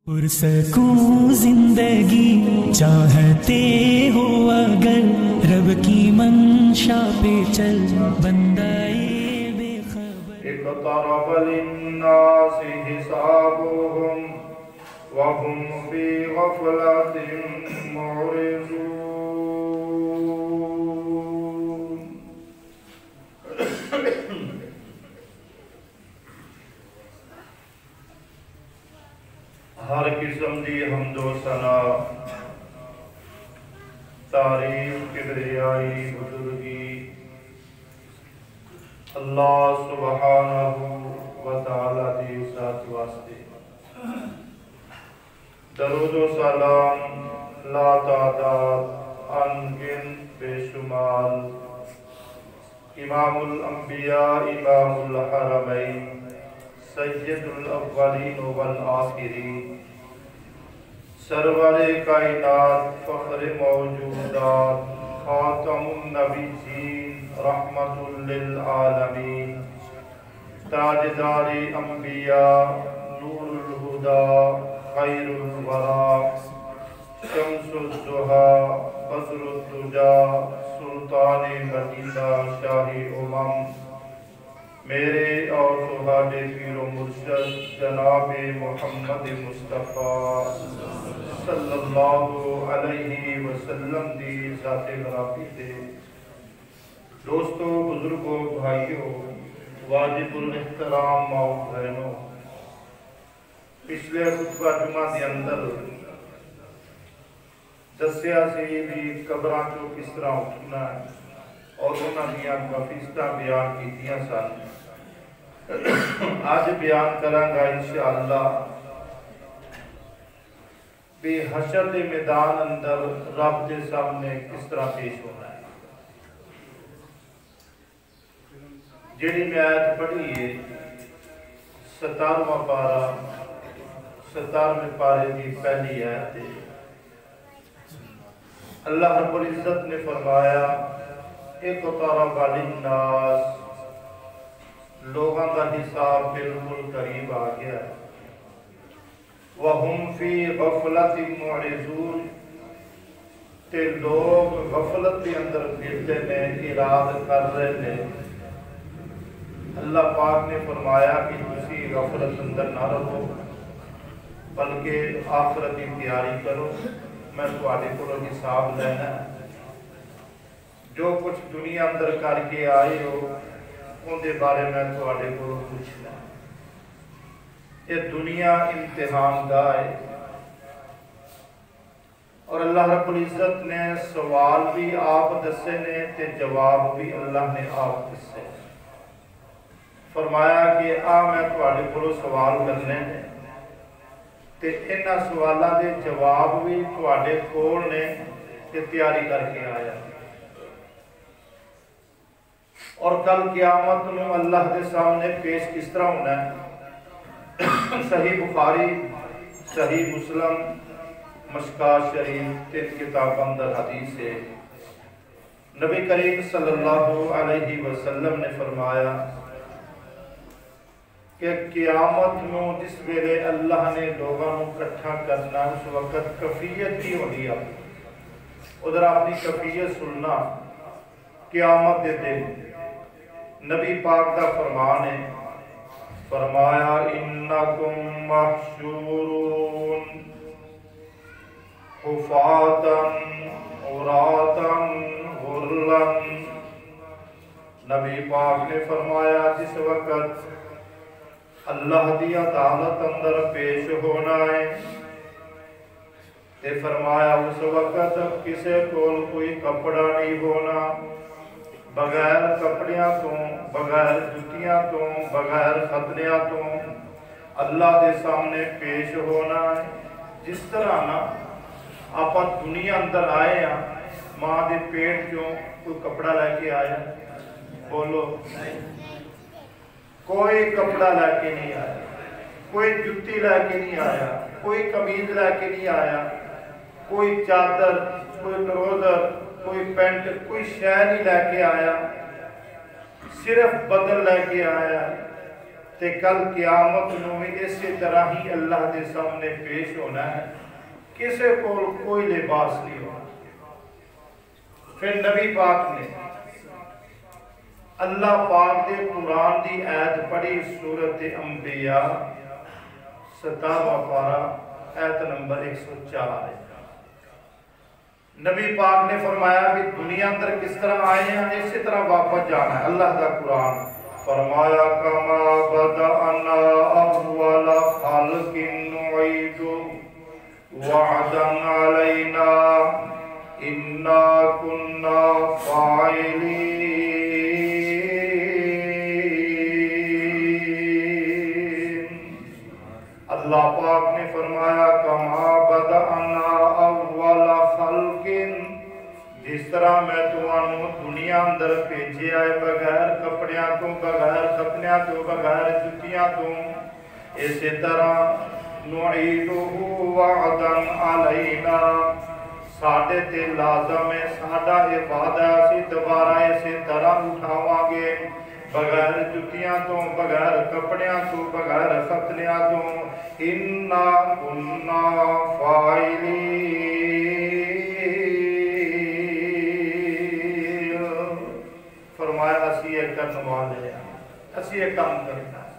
پرسکون زندگی چاہتے ہو اگر رب کی منشا پہ چل بندہ بے خبر اقترب للناس حسابهم وهم في غفلة معرضون ہر قسم دی حمد و ثنا تعریف کبریائی بزرگی اللہ سبحانہ و تعالی دی ذات واسطے، درود و سلام لا تعداد انگن بے شمار امام الانبیاء امام الحرمین سید الاولین والآخرین سرور کائنات فخر موجودات خاتم النبیین رحمت للعالمین تاجدار انبیاء نور الہدا خیر الورا شمس الضحا بدر الدجا سلطان مدینہ شاہ امم میرے اور تمہارے پیر و مرشد جناب محمد مصطفیٰ صلی اللہ علیہ وسلم دی ذات غرابی دے دوستوں، بزرگوں، بھائیوں، واجب الاحترام ماؤ بہنوں، پچھلے خطبہ جمعہ دے اندر دسیا سی بھی قبراں چوں کس طرح اٹھنا ہے اور انہاں دیاں کفیستہ بیان کیتیاں سن۔ آج بیان کروں گا انشاءاللہ بھی حشر دے میدان اندر رب دے سامنے کس طرح پیش ہونا ہے۔ جیڑی میں آیت پڑھی ہے 17واں پارہ 17ویں پارے کی پہلی آیت ہے۔ اللہ رب العزت نے فرمایا اقترب للناس، لوگاں کا حساب بالکل قریب آ گیا ہے، وَهُمْ فِي غَفْلَةٍ مُعْرِضُونَ، تے لوگ غفلت کے اندر پھرتے نے، اراد کر رہے نے۔ اللہ پاک نے فرمایا کہ تسی غفلت اندر نہ رہو بلکہ آخرت کی تیاری کرو، میں تواڈے کولوں حساب لینا ہے۔ جو کچھ دنیا اندر کر کے آئے ہو ان دے بارے میں تواڈے کولوں پوچھنا ہے۔ یہ دنیا امتحان گاہ ہے اور اللہ رب العزت نے سوال بھی آپ دسے نے تے جواب بھی اللہ نے آپ دسے۔ فرمایا کہ میں تواڈے کولوں سوال کرنے نے تے انہاں سوالاں دے جواب بھی تواڈے کول نے تے تیاری کر کے آیا۔ اور کل قیامت میں اللہ دے سامنے پیش کس طرح ہونا ہے؟ صحیح بخاری، صحیح مسلم، مشکاۃ شریف 3 کتاب اندر حدیث ہے۔ نبی کریم صلی اللہ علیہ وسلم نے فرمایا کہ قیامت میں جس ویلے اللہ نے لوگوں کو اکٹھا کرنا اس وقت کفیت بھی ہونی ہے۔ ادھر اپنی کفیت سننا قیامت دے دن نبی پاک کا فرمان ہے، فرمایا انکم محشورون حفاتا عراتا غرلا۔ نبی پاک نے فرمایا جس وقت اللہ دی عدالت اندر پیش ہونا ہے تے فرمایا اس وقت کسے کول کوئی کپڑا نہیں ہونا، بغیر کپڑیاں تو، بغیر جتیاں تو، بغیر ختنیاں تو اللہ دے سامنے پیش ہونا ہے۔ جس طرح نا آپ دنیا اندر آئے ہیں، ماں دے پیٹ چوں کوئی کپڑا لے کے آیا؟ بولو، کوئی کپڑا لے کے نہیں آیا، کوئی جتی لے کے نہیں آیا، کوئی قمیض لے کے نہیں آیا، کوئی چادر، کوئی ٹروزر، کوئی پینٹ، کوئی شے نہیں لے کے آیا، صرف بدل لے کے آیا۔ تے کل قیامت نو بھی اسی طرح ہی اللہ دے سامنے پیش ہونا ہے، کسے کول کوئی لباس نہیں ہونا۔ پھر نبی پاک نے اللہ پاک دے قرآن دی آیت پڑھی سورۃ انبیاء 17واں پارہ آیت نمبر 104 ہے۔ نبی پاک نے فرمایا کہ دنیا اندر کس طرح آئے ہیں اسی طرح واپس جانا ہے۔ اللہ دا قرآن فرمایا کما بدأنا اول خلق نعيد وعدا علينا انا كنا فاعلين۔ اللہ پاک نے فرمایا کما بدأنا اول خلق، جس طرح میں تمہوں دنیا اندر بھیجے آئے بغیر کپڑیاں تو، بغیر ختنیاں تو، بغیر جتیاں تو، اسی طرح نعیدہ وعدا علینا، ساڑھے تے لازم ہے، ساڑھا وعدہ اسی دوبارہ اسی طرح اٹھاواں گے، بغیر جتیاں تو، بغیر کپڑیاں تو، بغیر ختنیاں تو، اِنَّا كُنَّا فَاعِلِينَ۔ فرمایا اسی ایک کرنے والے ہیں، اسی ایک کام کرنا ہے۔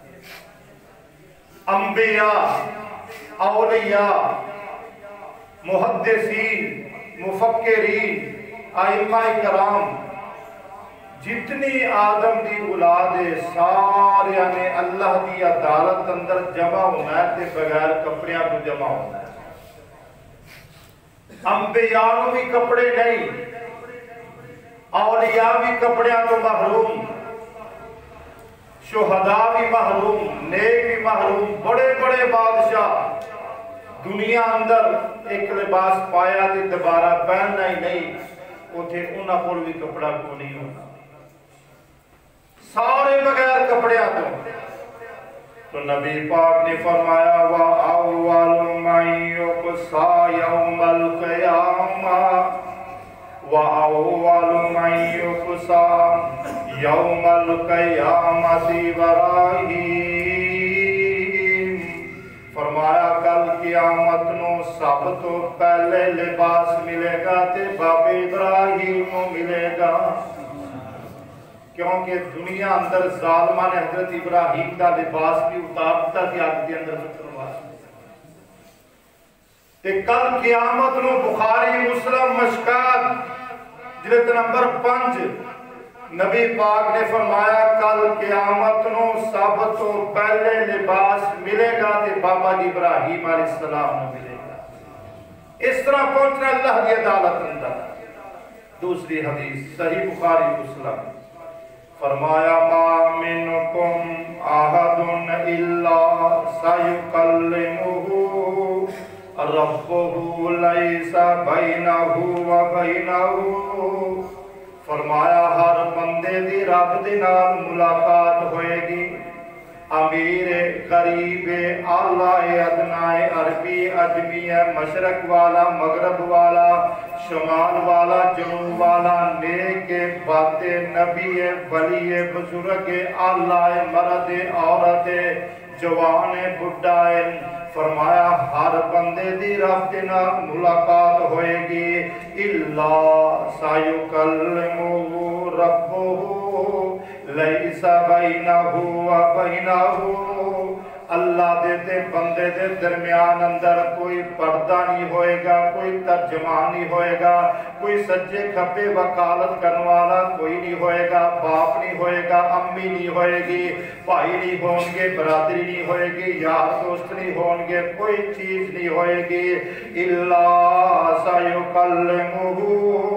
انبیاء، اولیاء، محدثین، مفکرین، ائمہ کرام، جتنی آدم دی اولاد سارے نے اللہ دی عدالت اندر جمع ہونا ہے تے بغیر کپڑیاں تو جمع ہونا ہے۔ انبیاء نو بھی کپڑے نہیں، اولیاء بھی کپڑیاں تو محروم، شہداء بھی محروم، نیک بھی محروم، بڑے بڑے بادشاہ دنیا اندر ایک لباس پایا تے دوبارہ پہننا ہی نہیں، اوتھے انہاں کول بھی کپڑا کو نہیں ہونا، سارے بغیر کپڑے آتے ہیں۔ تو نبی پاک نے فرمایا وَأَوَّلُ مَنْ يُقْصَى يَوْمَ الْقِيَامَةِ وَأَوَّلُ مَنْ يُقْصَى يَوْمَ الْقِيَامَةِ إِبْرَاہِيمُ۔ فرمایا کل قیامت نو سب تو پہلے لباس ملے گا تے باب ابراہیم نو ملے گا، کیونکہ دنیا اندر ظالمان نے حضرت ابراہیم دا لباس بھی اتارتا تھی آگ دے اندر فترواس۔ تے کل قیامت نو بخاری مسلم مشکات جلد نمبر 5 نبی پاک نے فرمایا کل قیامت نو سب تو پہلے لباس ملے گا تے بابا ابراہیم علیہ السلام نو ملے گا۔ اس طرح پہنچنا اللہ دی عدالت اندر۔ دوسری حدیث صحیح بخاری مسلم فرمایا ما منکم احد الا سیکلمہ ربہ لیس بینہ وبینہ، فرمایا ہر بندے دی رب دے نال ملاقات ہوئے گی، امیر غریب اعلی ادنا عربی عجمی مشرق والا مغرب والا شمال والا جنوب والا نیک بات نبی ولی بزرگ اعلی مرد عورت جوان بڑھا، فرمایا ہر بندے دی رب دے نال ملاقات ہوئے گی، الا سیکلمہ ربہ لیس بینہ وبینہ، اللہ دے بندے دے درمیان اندر کوئی پردہ نہیں ہوئے گا، کوئی ترجمان نہیں ہوئے گا، کوئی سجے کھپے وکالت کرنے والا کوئی نہیں ہوئے گا، باپ نہیں ہوئے گا، امی نہیں ہوئے گی، بھائی نہیں ہوں گے، برادری نہیں ہوئے گی، یار دوست نہیں ہوں گے، کوئی چیز نہیں ہوئے گی، الا سیکلمہ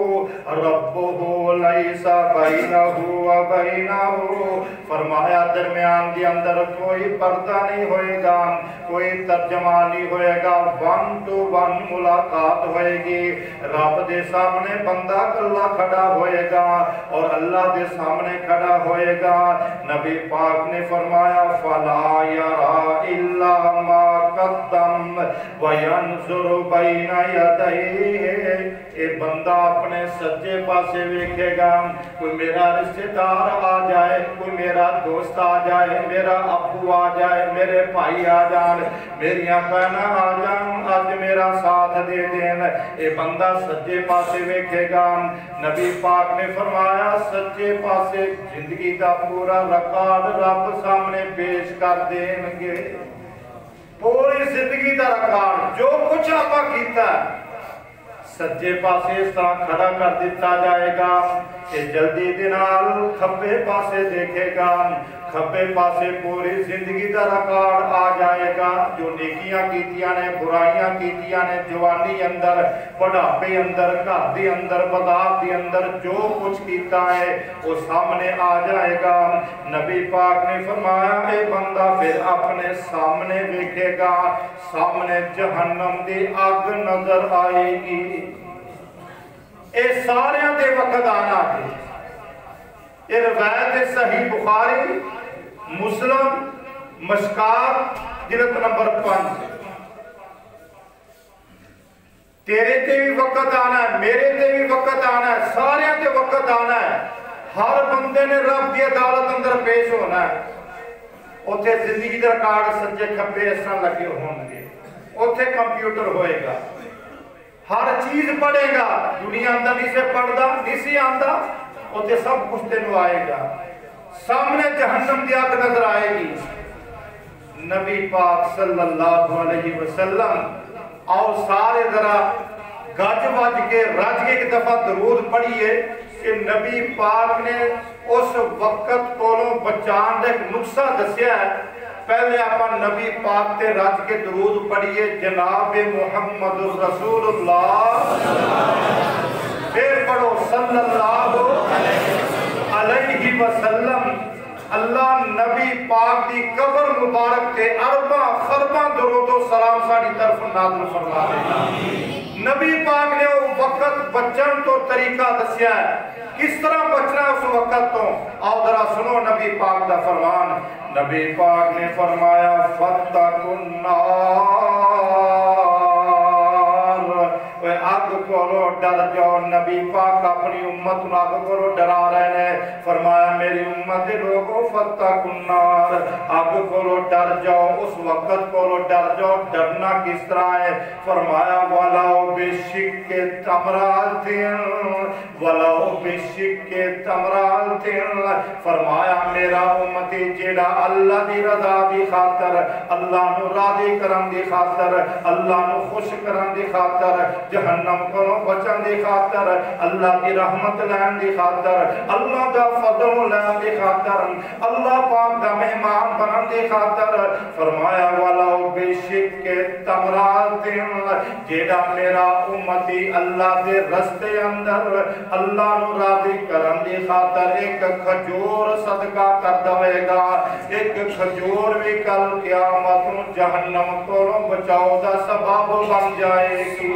ربہ لیس بینہ وبینہ، فرمایا درمیان دی اندر کوئی پردہ نہیں ہوئے گا، کوئی ترجمہ نہیں ہوئے گا، 1 to 1 ملاقات ہوئے گی، رب دے سامنے بندہ اللہ کھڑا ہوئے گا اور اللہ دے سامنے کھڑا ہوئے گا۔ نبی پاک نے فرمایا فَلَا يَرَا إِلَّا مَا قَدَّمَ وَيَنْظُرُ بَيْنَ يَدَيْهِ، اے بندہ اپنے سجے सज्जे पासे वेखेगा, कोई मेरा रिश्तेदार आ जाए, कोई मेरा दोस्त आ जाए, मेरा अबू आ जाए, मेरे भाई आ जान, मेरिया भैन आ जान, अज मेरा साथ दे देन, ये बंदा सज्जे पासे वेखेगा। नबी पाक ने फरमाया सज्जे पासे जिंदगी का पूरा रिकॉर्ड रब सामने पेश कर देंगे। पूरी जिंदगी का रिकॉर्ड जो कुछ आपा कीता सज्जे पासे इस तरह खड़ा कर दिता जाएगा कि जल्दी दे नाल खब्बे पासे देखेगा, खब्बे पासे पूरी जिंदगी का रिकॉर्ड आ जाएगा। जो नेकियां कीतियां ने, बुराइयां कीतियां ने, जवानी अंदर, बुढ़ापे अंदर, घर के अंदर, बाजार के अंदर जो कुछ कीता है वो सामने आ जाएगा। नबी पाक ने फरमाया ये बंदा फिर अपने सामने देखेगा, सामने जहन्नम की आग नजर आएगी। ये सारे दे वक्त आना है। ये रवायत सही बुखारी, मुस्लिम, मशकात जिल्द नंबर 5। तेरे ते भी वक्त आना है, मेरे ते भी वक्त आना है, सारे ते वक्त आना है। हर बंदे ने रब की अदालत अंदर पेश होना है। उथे जिंदगी का रिकॉर्ड सज्जे खब्बे इस तरह लगे होंगे, उथे कंप्यूटर होएगा, हर चीज पढ़ेगा। दुनिया अंदर नहीं से पढ़ता, नहीं से आंदा, उसे सब कुछ तेन आएगा। सामने जहन्नम की आग नजर आएगी। नबी पाक सल्लल्लाहु अलैहि वसल्लम आओ सारे जरा गज वज के रज के एक दफा दरूद पढ़िए कि नबी पाक ने उस वक्त कोलों बचाने का एक नुस्खा दसिया है। पहले आप नबी पाक ते रज के दरूद पढ़िए जनाब मुहम्मद रसूलुल्लाह, फिर पढ़ो सल्लल्लाहु अलैहि वसल्लम। अल्लाह नबी पाक दी कब्र मुबारक ते अरबा खरबा दरूद और सलाम साडी तरफ नाज़िल फरमा दे। नबी पाक ने वो वक्त बचन तो तरीका दसिया है, किस तरह बचना उस वक्त तो। आओ जरा सुनो नबी पाक दा फरमान। नबी पाक ने फरमाया फत्तकुन नार, आग को डर जाओ। नबी पाक अपनी उम्मत को आग को डरा रहे हैं। फरमाया मेरी उम्मत के लोगों फत्तकुन नार, आग को डर जाओ, उस वक्त को डर जाओ। डरना किस तरह है? फरमाया वलाओ बिशिक्के तमरातिन, वलाओ बिशिक्के तमरातिन। फरमाया मेरा उम्मती जेड़ा अल्लाह दी रजा दी खातर, अल्लाह नु राजी करन दी खातर, अल्लाह नु खुश करन दी खातर, जहन्नम को बचन दी खातर, अल्लाह की रहमत लैन दी खातर, अल्लाह दा फजल लैन दी खातर, अल्लाह पाक दा मेहमान बनन दी खातर। फरमाया वलाओ बिशिक्के तमरातिन, जेड़ा मेरा उम्मती अल्लाह दे रस्ते अंदर अल्लाह नु राजी करन दी खातर एक खजूर सदका कर देगा, एक खजूर भी कल क़यामत नूं जहन्नम को बचाओ दा सबब बन जाएगी।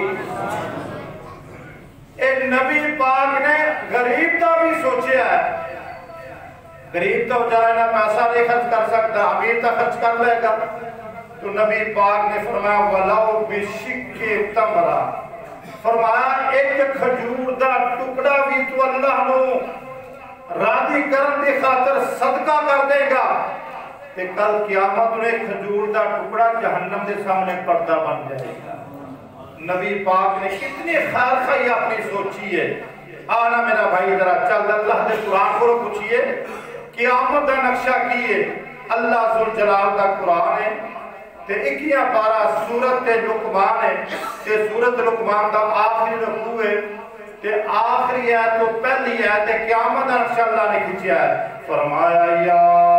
ए नबी पाक ने गरीब का भी सोचा है। गरीब तो बेचारा ना पैसा नहीं खर्च कर सकता, अमीर तो खर्च कर लेगा। तो नबी पाक ने फरमाया वलाओ बिशिक्के तमरा, फरमाया एक खजूर दा टुकड़ा भी तू अल्लाह नु राजी करन दी खातर सदका कर देगा ते कल क़यामत में खजूर दा टुकड़ा जहन्नम के सामने पर्दा बन जाएगा। नबी पाक ने कितनी खैर खाई अपनी सोची है। आना मेरा भाई जरा चल अल्लाह के कुरान को पूछिए क़यामत का नक्शा की है। अल्लाह जुल जलाल का कुरान है ते 11-12 सूरत लुकमान है ते सूरत लुकमान का आखिरी रुकू है ते आखिरी है तो पहली है ते क़यामत का नक्शा अल्लाह ने खींचा है। फरमाया या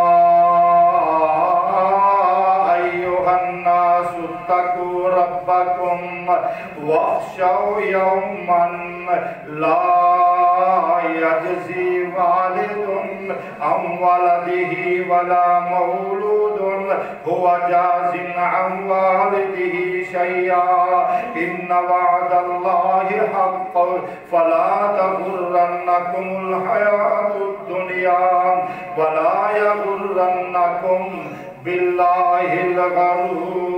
अय्युहन्नासु तक़ू रब्बकुम वख्शौ यौमन ला यजज़ी वालिदुन अन वलदिही वला मौलूदुन हुवा जाज़िन अन वालिदिही शैया इन्न वअदल्लाहि हक़्क़ फला तग़ुर्रन्नकुमुल हयातुद दुनिया वला यग़ुर्रन्नकुम बिल्लाहिल गरूर।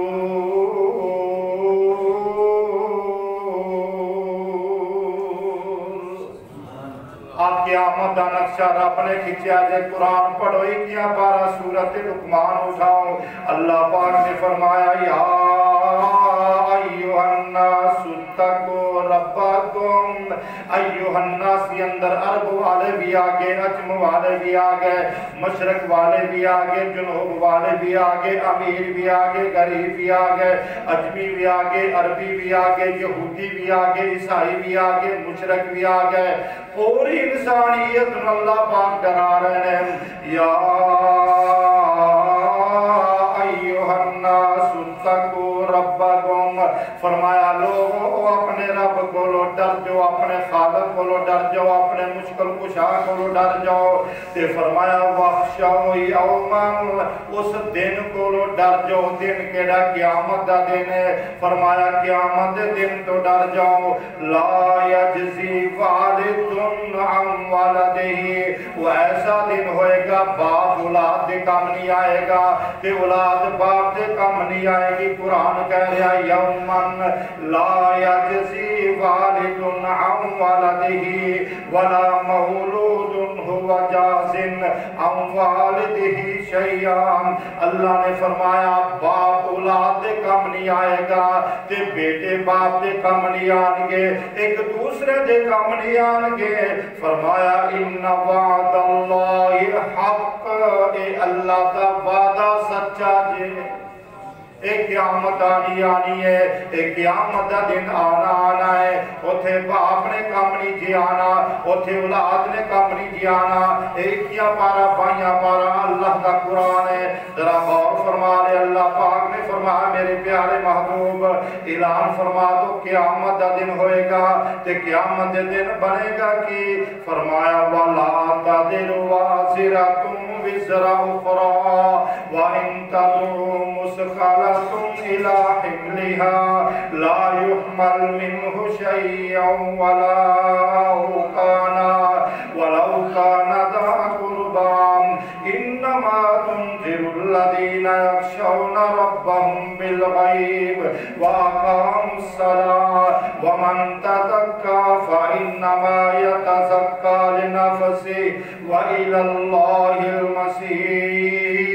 قیامت دا نقشہ رب نے کھچیا جے قرآن پڑھو 21 پارہ سورت لقمان اٹھاؤ اللہ پاک نے فرمایا یا ایوہ الناس اتقوا ربکم ایوہ الناس کے اندر عرب والے بھی آگے عجم والے بھی آگے مشرق والے بھی آگے جنوب والے بھی آگے امیر بھی آگے غریب بھی آگے عجمی بھی آگے عربی بھی آگے یہودی بھی آگے عیسائی بھی آگے مشرق بھی آگے پوری انسانیت اللہ پاک ڈرا رہے ہیں یا ایوہ الناس اتقوا ربکم فرمایا لوگوں اپنے رب کو لو ڈر جو اپنے خالق کو لو ڈر جاؤ اپنے مشکل کشا کو لو ڈر جاؤ تے فرمایا وخشوا یوما اس دن کو لو ڈر جاؤ دن کیڑا قیامت دا دن ہے فرمایا قیامت دے دن تو ڈر جاؤ لا یجزی والد عن ولدہ وہ ایسا دن ہوئے گا باپ اولاد دے کام نہیں آئے گا کہ اولاد باپ دے کام نہیں آئے گی قرآن کہہ رہا یومن لا یجزی والد عن ولدہ ولا مولود ہوا جازن عن والدہ شیئا اللہ نے فرمایا باپ اولاد دے کام نہیں آئے گا تے بیٹے باپ دے کام نہیں آن گے ایک دوسرے دے کام نہیں آن گے فرمایا ان وعد اللہ حق اے اللہ کا وعدہ سچا جے ایک قیامت آنی ہے ایک قیامت دا دن آنا ہے اتھے باپ نے کام نہیں جی آنا اتھے اولاد نے کام نہیں جی آنا ایک کیا پارا بائیاں پارا اللہ دا قرآن ہے ذرا غور فرما لے اللہ پاک نے فرمایا میرے پیارے محبوب اعلان فرما دو قیامت دا دن ہوئے گا تے قیامت دا دن بنے گا کی فرمایا وَلَا تَدِرُ وَازِرَةٌ وِزْرَ أُخْرَى وَإِن تَدْعُ مُثْقَلَةٌ إِلَى حِمْلِهَا لَا يُحْمَلْ مِنْهُ شَيْئًا وَلَوْ كَانَ ذَا قُرْبَى إِنَّمَا تُنذِرُ الَّذِينَ يَخْشَوْنَ رَبَّهُم بِالْغَيْبِ وَأَقَامُوا الصَّلَاةَ وَمَن تَزَكَّىٰ فَإِنَّمَا يَتَزَكَّىٰ لِنَفْسِهِ وَإِلَى اللَّهِ الْمَصِيرُ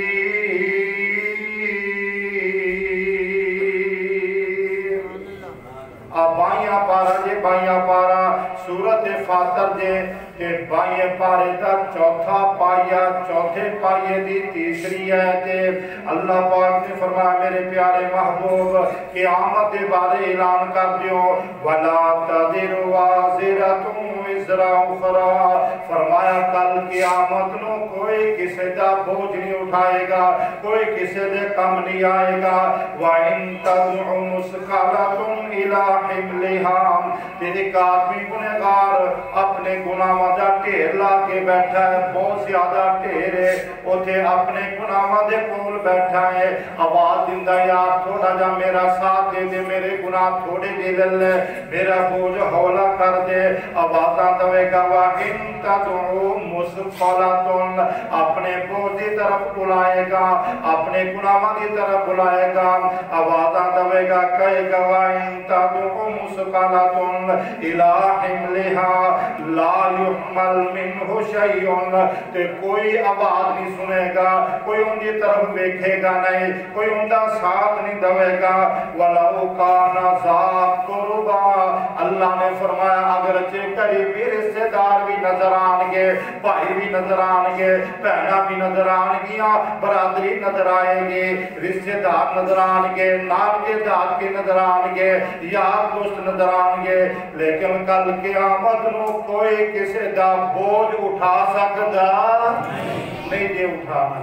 بائیاں پارا جے بائیاں پارا سورت فاتر جے کہ بائیے پارے دا چوتھا پائیا چوتھے پائیے دی تیسری ہے تے اللہ پاک نے فرمایا میرے پیارے محبوب قیامت دے بارے اعلان کر دیو وَلَا تَدِرُ وَازِرَةٌ وِزْرَ أُخْرَى فرمایا کل قیامت نو کوئی کسے دا بوجھ نہیں اٹھائے گا کوئی کسے دے کم نہیں آئے گا وَإِن تَدْعُ مُثْقَلَةٌ إِلَى حِمْلِهَا تے ایک آدمی گنہگار اپنے گناہ دا ٹھیر لا کے بیٹھا ہے بہت زیادہ ٹھیر ہے اتھے اپنے گناہ دے کول بیٹھا ہے آواز دندہ یار تھوڑا جا میرا ساتھ دے دے میرے گناہ تھوڑے دے لے میرا بوجھ ہولا کر دے آوازاں دوے گا وَإِن تَدْعُ مُثْقَلَةٌ اپنے بوجھ دی طرف بلائے گا اپنے گناہ دی طرف بلائے گا آوازاں دوے گا کہے گا وَإِن تَدْعُ مُثْقَلَةٌ إِلَى حِمْلِهَا لَا يُحْمَلْ مِنْهُ شَيْءٌ تے کوئی آواز نہیں سنے گا کوئی ان دی طرف بیکھے گا نہیں کوئی ان دا ساتھ نہیں دوے گا وَلَوْ كَانَ ذَا قُرْبَى اللہ نے فرمایا اگرچہ قریبی رشتہ دار بھی نظر آن گے بھائی بھی نظر آن گے بہنہ بھی نظر آن گیا برادری نظر آئے گی رشتہ دار نظر آن گے نام کے داد کے نظر آن گے یار دوست نظر آن گے لیکن کل قیامت نو کوئی کسے دا بوجھ اٹھا سکتا نہیں دے اٹھانا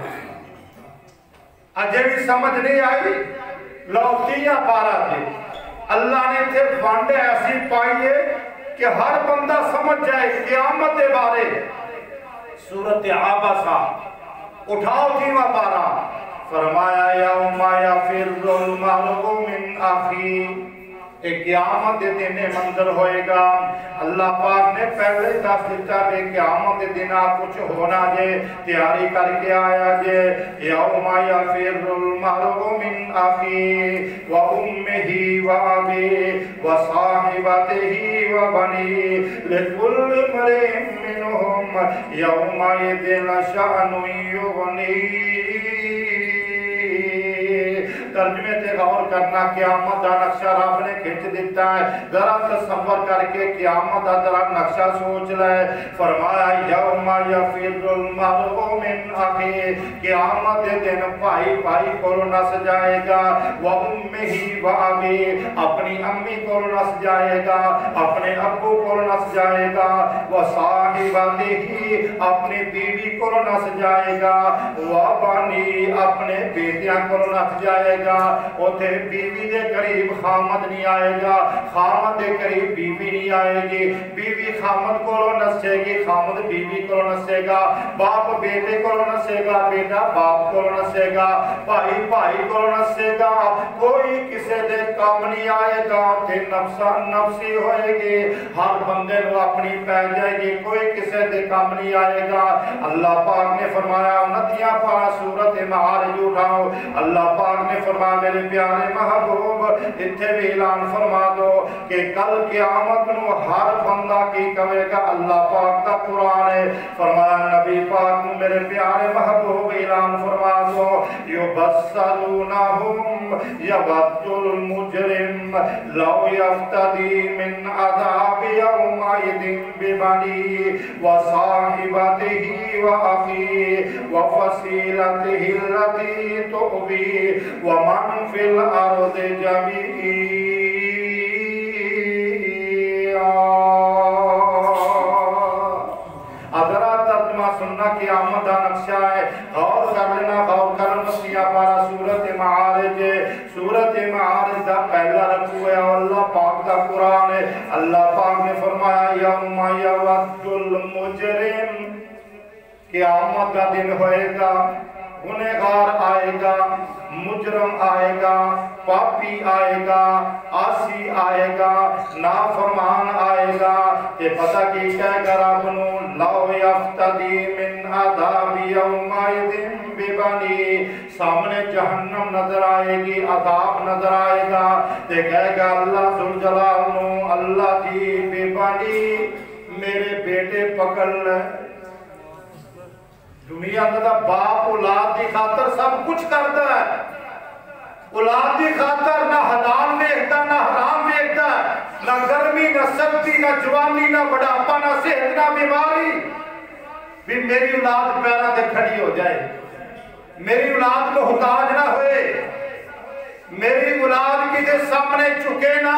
اجے بھی سمجھ نہیں آئی لوکیاں پارا دے اللہ نے تھے فانڈے ایسی پائیے کہ ہر بندہ سمجھ جائے قیامت دے بارے سورت عابسہ اٹھاؤ تھیوہ پارا فرمایا یوم یفر المرء من اخی ایک قیامت دے دن منظر ہوئے گا. اللہ پاک نے پہلے دس دیتا ہے قیامت دے دن کچھ ہونا جے تیاری کر کے آیا جے. یوم یفر المرء من اخیہ و امہ و ابیہ و صاحبتہ و بنیہ لکل امرئ منہم یومئذ شأن یغنیہ. ترجمے تے غور کرنا. قیامت دا نقشہ رب نے کھچ دیتا ہے. ذرا تصور کر کے قیامت دا ذرا نقشہ سوچ لے. فرمایا یوم یفر المرء من اخیہ. قیامت دے دن بھائی بھائی کو نس جائے گا. و امہ و ابیہ. اپنی امی کو نس جائے گا. اپنے ابو کو نس جائے گا. و صاحبتہ. اپنی بیوی کو نس جائے گا. و بنیہ. اپنے بیٹیاں کو نس جائے گا. اوتھے بیوی دے قریب خامد نہیں آئے گا. خامد دے قریب بیوی نہیں آئے گی. بیوی خامد کو نسے گی. خامد بیوی کو نسے گا. باپ بیٹے کو نسے گا. بیٹا باپ کو نسے گا. بھائی بھائی کو نسے گا. کوئی کسے دے کام نہیں آئے گا. تے نفسا نفسی ہوئے گی. ہر بندے کو اپنی پہ جائے گی. کوئی کسے دے کام نہیں آئے گا. اللہ پاک نے فرمایا 29 پارہ سورۃ معارج اٹھاؤ. اللہ پاک نے فرمایا میرے پیارے محبوب اتھے بھی اعلان فرما دو کہ کل قیامت نو ہر بندہ کی کہے گا اللہ پاک کا قرآن ہے. فرمایا نبی پاک نو میرے پیارے محبوب اعلان فرما دو یبصرونہم یود المجرم لو یفتدی من عذاب یومئذ ببنیہ و صاحبتہ و اخیہ و فصیلتہ التی تؤویہ ومن فی الارض جميعا. ادرا ترجمہ سننا قیامت دا نقشہ ہے. غور کر لینا. غور کرن 29 پارہ سورۃ معارج. سورۃ معارج دا پہلا رکوع ہے. اللہ پاک دا قرآن ہے. اللہ پاک نے فرمایا یوم یود المجرم. قیامت کا دن ہوئے گا. گنہگار آئے گا. مجرم آئے گا. پاپی آئے گا. آسی آئے گا. نافرمان آئے گا. کہ پتہ کی کہہ گا رب نو لو یفتدی من عذاب یومئذ ببنیہ. سامنے جہنم نظر آئے گی. عذاب نظر آئے گا. تے کہے گا اللہ ذوالجلال نو اللہ جی ببنیہ میرے بیٹے پکڑ لے. دنیا دا باپ اولاد دی خاطر سب کچھ کرتا ہے. اولاد دی خاطر نہ حلال دیکھتا نہ حرام دیکھتا. نہ گرمی نہ سردی نہ جوانی نہ بڑھاپا نہ صحت نہ بیماری. بھی میری اولاد پیروں تے کھڑی ہو جائے. میری اولاد کو محتاج نہ ہوئے. میری اولاد کی دے سامنے چکے نہ.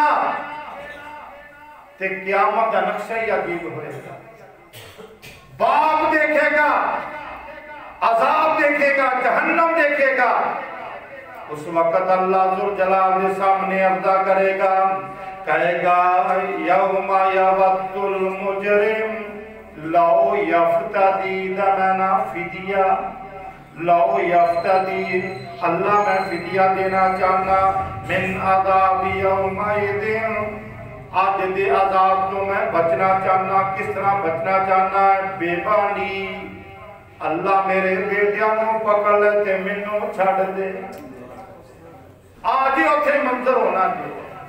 تے قیامت دا نقشہ ہی عجیب ہوئے گا. باپ دیکھے گا. عذاب دیکھے گا. جہنم دیکھے گا. اس وقت اللہ ذوالجلال کے سامنے عرضہ کرے گا. کہے گا یوم یود المجرم لو یفتدی دمنا فدیہ. لو یفتدی اللہ میں فدیہ دینا چاہنا. من عذاب یومئذ آج دے عذاب تو میں بچنا چاہنا. کس طرح بچنا چاہنا ہے؟ بے بانی. اللہ میرے بیٹیاں نو پکڑ لے تے منو چھڑ دے. آج ہی اتھے منظر ہونا دے.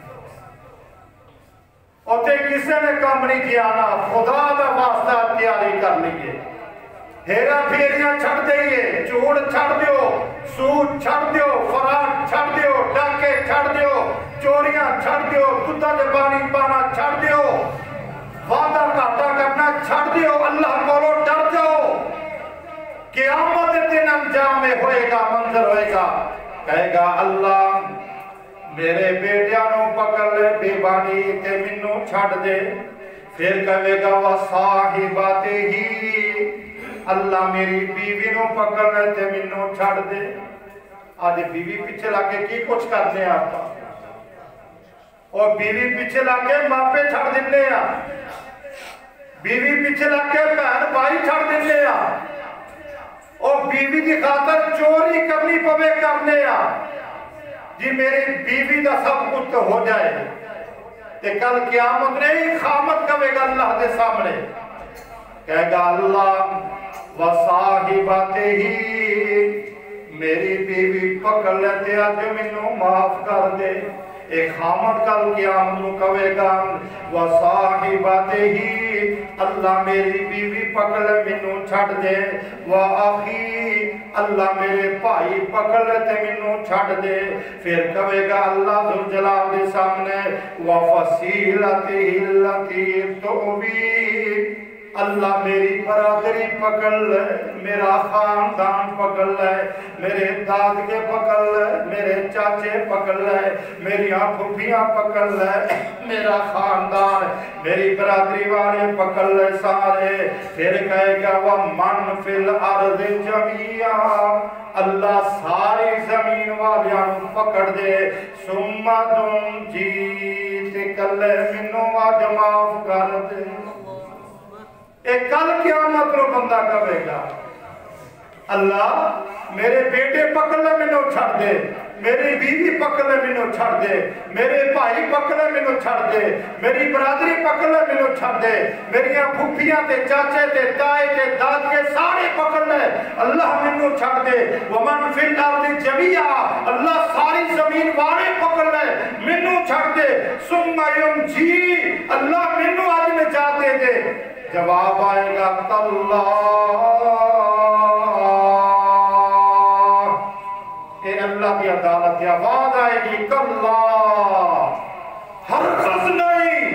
اتھے کسے نے کام نہیں کیا نا. خدا دا واسطہ تیاری کر لیے. ہیرا پھیریاں چھڑ دئیے. چوڑ چھڑ دیو. سود چھڑ دیو. فراڈ چھڑ دیو. ڈاکے چھڑ دیو. چوریاں چھڑ دیو. کتا دے پانی پانا چھڑ دیو. وعدہ گھاٹا کرنا چھڑ دیو. اللہ کو ڈر جاؤ. قیامت دن انجام میں ہوئے گا. منظر ہوئے گا. کہے گا اللہ میرے بیٹیاں نو پکڑ لے بے بانی تے منو چھڑ دے. پھر کہے گا وصاحبتہ اللہ میری بیوی نو پکڑ لے تے منو چھڑ دے. آج بیوی پیچھے لاکے کی کچھ کرنے آتا. اور بیوی پیچھے لاکے ماپے چھڑ دینے آ. بیوی پیچھے لاکے بہن بھائی چھڑ دینے آ. اور بیوی کی خاطر چوری کرنی پوے کرنے آ. جی میری بیوی دا سب کچھ ہو جائے. تے کل قیامت نہیں خامت کہے گا اللہ دے سامنے کہے گا اللہ وصاحبتے ہی میری بیوی پکڑ لیتے آج منو معاف کر دے ایک خامت کل قیامت نو کہے گا وصاحبتے ہی اللہ میری بیوی پکڑ لے منو چھڑ دے وآخی اللہ میرے بھائی پکڑ لیتے منو چھڑ دے پھر کہے گا اللہ ذوالجلال دے سامنے وفصیلتے ہی اللتی تؤوی اللہ میری برادری پکڑ لے میرا خاندان پکڑ لے میرے دادگے پکڑ لے میرے چاچے پکڑ لے میری پھوپھیاں پکڑ لے میرا خاندان میری برادری والے پکڑ لے سارے پھر کہے گا وَمَنْ فِي الْأَرْضِ جَمِيعًا اللہ ساری زمین والیاں پکڑ دے ثُمَّ تُنْجِي کلے منو آج معاف کر دے ایک کل قیامت رو بندہ کہے گا اللہ میرے بیٹے پکڑ لے منو چھڑ دے میری بیوی پکڑ لے منو چھڑ دے میرے بھائی پکڑ لے منو چھڑ دے میری برادری پکڑ لے منو چھڑ دے میری پھوپھیاں تے چاچے تے تائے تے دادگے سارے پکڑ لے اللہ منو چھڑ دے ومن فی الارض جميعا اللہ ساری زمین والے پکڑ لے منو چھڑ دے ثم ینجی اللہ منو آج نجات دے دے جواب آئے گا اللہ اے اللہ کی عدالت کی آواز آئے گی کلا ہرگز نہیں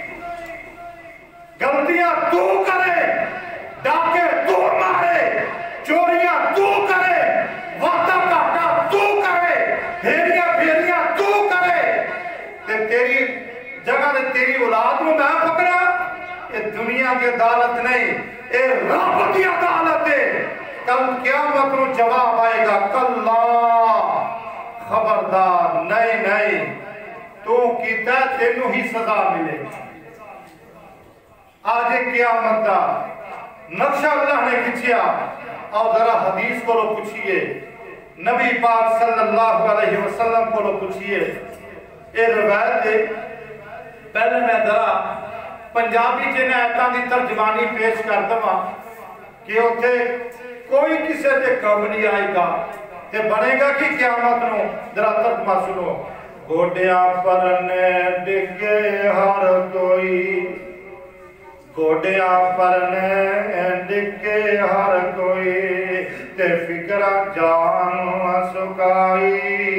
غلطیاں تو کرے ڈاکے تو مارے چوریاں تو کرے وعدہ گھاٹا تو کرے پھیریاں تو کرے تے تیری جگہ تے تیری اولاد میں پکڑا یہ دنیا کی عدالت نہیں یہ رب کی عدالت ہے کل قیامت میں جواب آئے گا کلا خبردار نہیں تو کیتا تینوں ہی سزا ملے آج قیامت دا نقشہ اللہ نے کھچیا اور ذرا حدیث کو لو پوچھئے نبی پاک صلی اللہ علیہ وسلم کو لو پوچھئے یہ روایت ہے پہلے میں ذرا پنجابی جن آیتاں دی ترجمانی پیش کر دوا کہ اتھے کوئی کسے دے کم نہیں آئے گا تے بنے گا کہ قیامت نو ذرا ترجمہ سنو گوڑیاں پرنے ڈگے ہر کوئی گوڑیاں پرنے ڈگے ہر کوئی تے فکرہ جان سکائی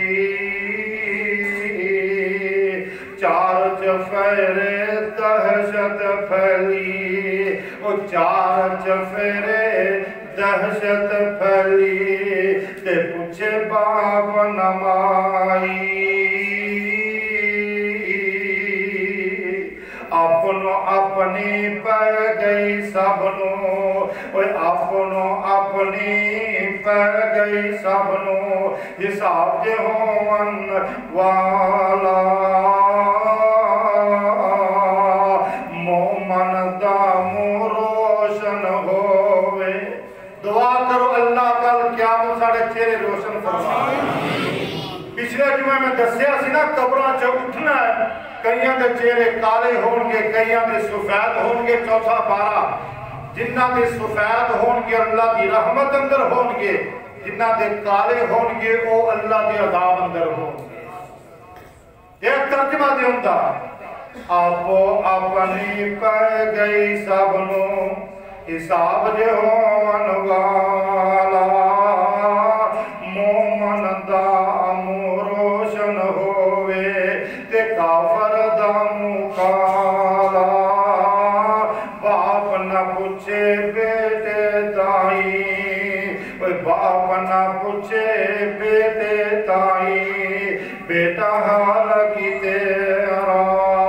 چار چفیرے دہشت پھیلی او چار چفیرے دہشت پھیلی تے پوچھے باپ نمائی اپنو اپنی پہ گئی سبنو اپنو اپنی پہ گئی سبنو حساب دے ہون والا مومن دامو روشن ہوئے دعا کرو اللہ کل قیامت ساڑھے چہرے روشن فرمائے پچھلے جمعہ میں دسیا سی نا قبران چا اٹھنا ہے کئیاں دے چہرے کالے ہونگے کئیاں دے سفید ہونگے چوتھا بارہ جنہ دے سفید ہونگے اللہ دی رحمت اندر ہونگے جنہ دے کالے ہونگے او اللہ دے عذاب اندر ہونگے ایک ترجمہ دے ہوندہ آپو اپنی پہ گئی سبنو حساب دے ہون والا مومن دامو روشن ہوئے تے کافر دامو کالا باپ نہ پوچھے بیٹے تائی باپ نہ پوچھے بیٹے تائی بیٹا حال کی تیرا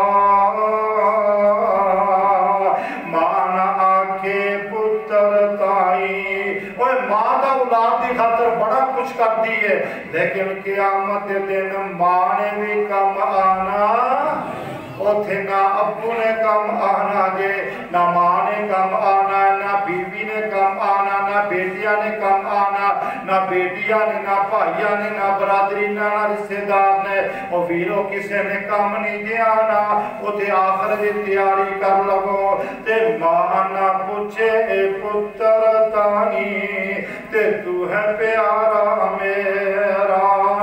مانا آکھے پتر تائی ماں دا اولاد دی خاطر بڑا کچھ کرتی ہے لیکن قیامت دن ماں نے بھی کم آنا اوتھے نہ ابو نے کم آنا جے نہ ماں نے کم آنا نہ بیوی نے کم آنا نہ نہ بیٹیاں نے کم آنا، نہ بیٹیاں نے، نہ بھائیاں نے، نہ برادری نہ رشتے دار نے، وہ ویرو کسے نے کم نہیں دے آنا، وہ تے آخر دی تیاری کر لگو تے ماں نہ پوچھے اے پتر تانی تے تو ہے پیارا میرا،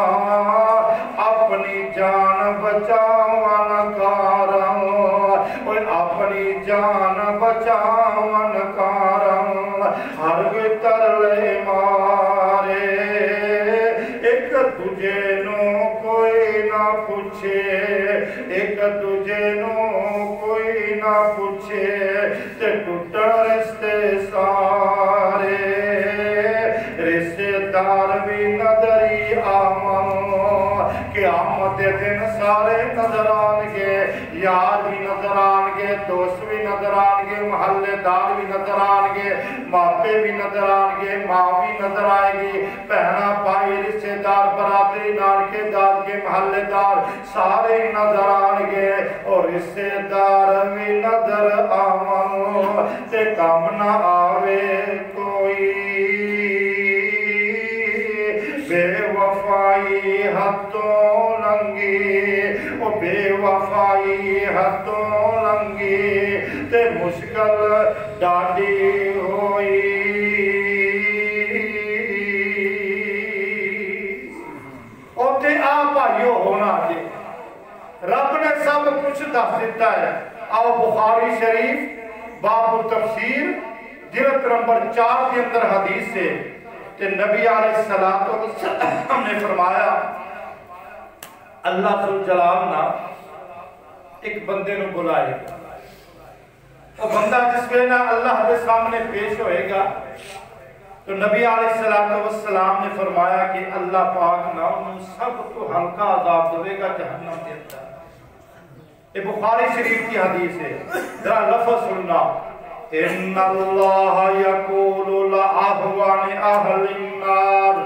اپنی جان بچاون کارم، اپنی جان بچاون کارم، ہر کوئی ترلے مارے، ایک تجھے نو کوئی نہ پوچھے، ایک تجھے نو کوئی نہ پوچھے، تے ٹوٹن رشتے سارے، رشتے دار بھی نظری آمن، قیامت دن سارے نظر آنگے، یار بھی نظر آنگے، دوست بھی نظر آنگے، محلے دار بھی نظر آنگے، باپے بھی نظر آنگے، ماں بھی نظر آئے گی، پہنا پائی رشتے دار برادری نانکے دار کے محلے دار سارے نظر آنگے، اور رشتے دار بھی نظر آمن تے کم نہ آوے کوئی، بے وفائی حدوں لنگی، او بے وفائی حدوں لنگی تے مشکل ڈاڈی ہوئی، او تے آ بھائیو ہونا جے رب نے سب کچھ دس دیتا ہے۔ آؤ بخاری شریف باب التفسیر جلد نمبر 4 کے اندر حدیث سے کہ نبی علیہ السلام نے فرمایا اللہ ذوالجلال نا ایک بندے نو بلائے گا، وہ بندہ جس میں نا اللہ کے سامنے پیش ہوئے گا تو نبی علیہ السلام نے فرمایا کہ اللہ پاک نا انہوں سب کو ہلکا عذاب دے گا جہنم کے اندر۔ یہ بخاری شریف کی حدیث ہے، ذرا لفظ سننا، ان اللہ یقول لأہوان اہل النار